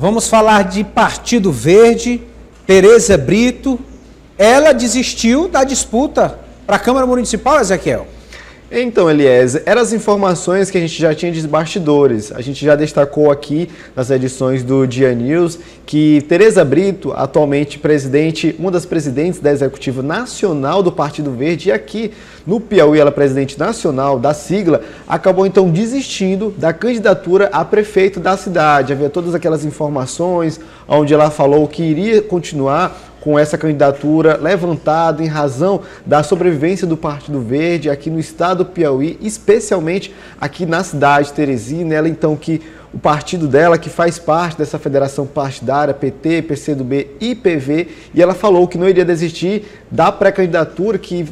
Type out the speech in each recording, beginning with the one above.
Vamos falar de Partido Verde. Tereza Brito, ela desistiu da disputa para a Câmara Municipal, Ezequiel? Então, Eliezer, eram as informações que a gente já tinha de bastidores. A gente já destacou aqui nas edições do Dia News que Tereza Brito, atualmente presidente, uma das presidentes da Executiva Nacional do Partido Verde, e aqui no Piauí ela é presidente nacional da sigla, acabou então desistindo da candidatura a prefeito da cidade. Havia todas aquelas informações onde ela falou que iria continuar com essa candidatura levantada em razão da sobrevivência do Partido Verde aqui no estado do Piauí, especialmente aqui na cidade de Teresina. Ela então que o partido dela, que faz parte dessa federação partidária, PT, PCdoB e PV, e ela falou que não iria desistir da pré-candidatura, que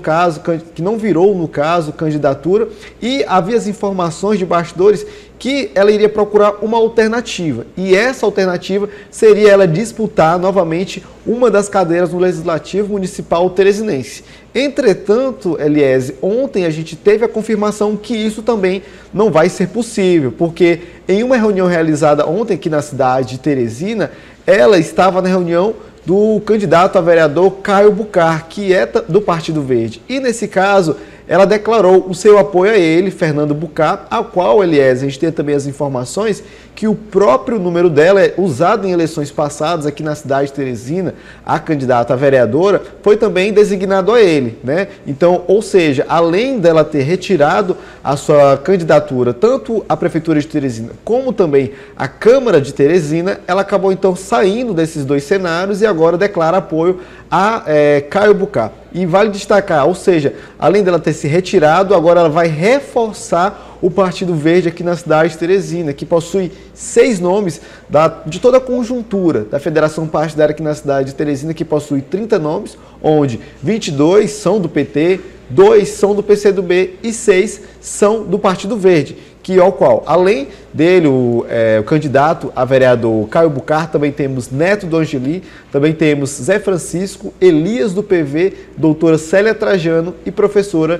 não virou no caso candidatura, e havia as informações de bastidores que ela iria procurar uma alternativa, e essa alternativa seria ela disputar novamente uma das cadeiras no Legislativo Municipal Teresinense. Entretanto, Eliezer, ontem a gente teve a confirmação que isso também não vai ser possível, porque em uma reunião realizada ontem aqui na cidade de Teresina, ela estava na reunião do candidato a vereador Caio Bucar, que é do Partido Verde. E nesse caso, ela declarou o seu apoio a ele, Fernando Bucar, ao qual, Eliezer, a gente tem também as informações que o próprio número dela é usado em eleições passadas aqui na cidade de Teresina, a candidata a vereadora, foi também designado a ele, né? Então, ou seja, além dela ter retirado a sua candidatura, tanto à Prefeitura de Teresina como também à Câmara de Teresina, ela acabou então saindo desses dois cenários e agora declara apoio a Caio Bucar. E vale destacar, ou seja, além dela ter se retirado, agora ela vai reforçar o Partido Verde aqui na cidade de Teresina, que possui 6 nomes de toda a conjuntura da Federação Partidária aqui na cidade de Teresina, que possui 30 nomes, onde 22 são do PT, 2 são do PCdoB e 6 são do Partido Verde, que ao qual, além dele, o candidato a vereador Caio Bucar, também temos Neto do Angeli, também temos Zé Francisco, Elias do PV, doutora Célia Trajano e professora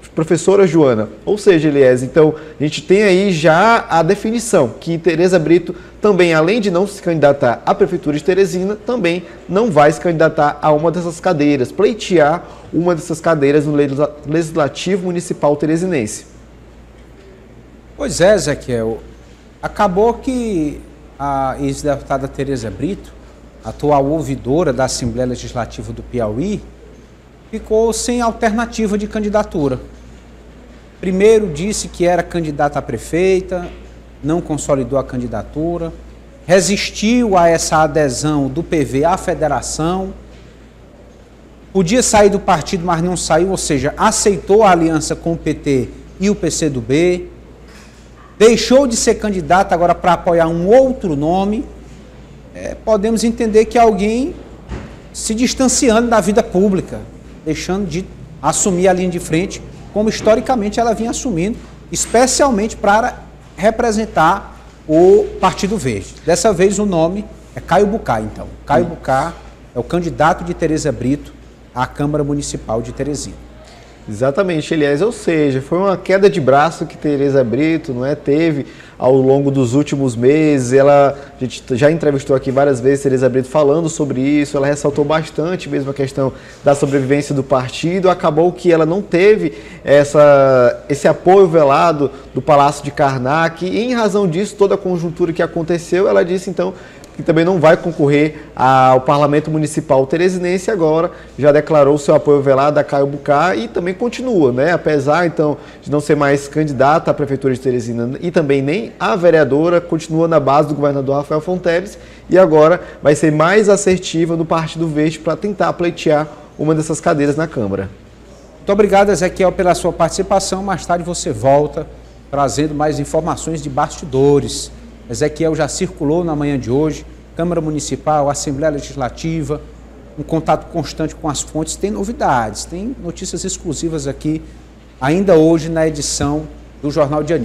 Joana. Ou seja, Eliezer, então a gente tem aí já a definição que Tereza Brito também, além de não se candidatar à Prefeitura de Teresina, também não vai se candidatar a uma dessas cadeiras, pleitear uma dessas cadeiras no Legislativo Municipal Teresinense. Pois é, Ezequiel, acabou que a ex-deputada Tereza Brito, atual ouvidora da Assembleia Legislativa do Piauí, ficou sem alternativa de candidatura. Primeiro disse que era candidata a prefeita, não consolidou a candidatura, resistiu a essa adesão do PV à federação, podia sair do partido, mas não saiu, ou seja, aceitou a aliança com o PT e o PCdoB, deixou de ser candidata agora para apoiar um outro nome. Podemos entender que alguém se distanciando da vida pública, deixando de assumir a linha de frente, como historicamente ela vinha assumindo, especialmente para representar o Partido Verde. Dessa vez o nome é Caio Bucar, então. Caio Bucar é o candidato de Tereza Brito à Câmara Municipal de Teresina. Exatamente, Eliezer, ou seja, foi uma queda de braço que Tereza Brito teve ao longo dos últimos meses. A gente já entrevistou aqui várias vezes Tereza Brito falando sobre isso, ela ressaltou bastante mesmo a questão da sobrevivência do partido. Acabou que ela não teve esse apoio velado do Palácio de Karnak, e em razão disso, toda a conjuntura que aconteceu, ela disse então que também não vai concorrer ao Parlamento Municipal Teresinense. Agora já declarou seu apoio velado a Caio Bucar e também continua, apesar então de não ser mais candidata à Prefeitura de Teresina e também nem a vereadora, continua na base do governador Rafael Fonteles e agora vai ser mais assertiva no Partido Verde para tentar pleitear uma dessas cadeiras na Câmara. Muito obrigado, Ezequiel, pela sua participação. Mais tarde você volta trazendo mais informações de bastidores. Ezequiel já circulou na manhã de hoje, Câmara Municipal, Assembleia Legislativa, um contato constante com as fontes, tem novidades, tem notícias exclusivas aqui, ainda hoje na edição do Jornal Dia News.